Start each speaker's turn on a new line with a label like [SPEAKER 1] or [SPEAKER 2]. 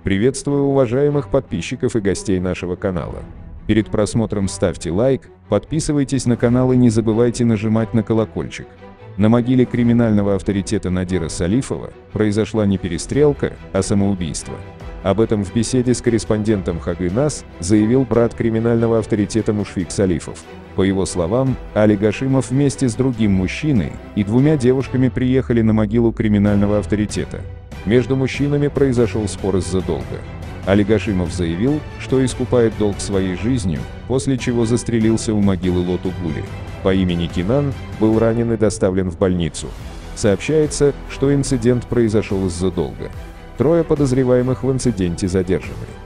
[SPEAKER 1] Приветствую уважаемых подписчиков и гостей нашего канала. Перед просмотром ставьте лайк, подписывайтесь на канал и не забывайте нажимать на колокольчик. На могиле криминального авторитета Надира Салифова произошла не перестрелка, а самоубийство. Об этом в беседе с корреспондентом Хагы-Нас заявил брат криминального авторитета Мушфик Салифов. По его словам, Али Гашимов вместе с другим мужчиной и двумя девушками приехали на могилу криминального авторитета. Между мужчинами произошел спор из-за долга. Али Гашимов заявил, что искупает долг своей жизнью, после чего застрелился у могилы Лоту Гули. По имени Кинан был ранен и доставлен в больницу. Сообщается, что инцидент произошел из-за долга. Трое подозреваемых в инциденте задержаны.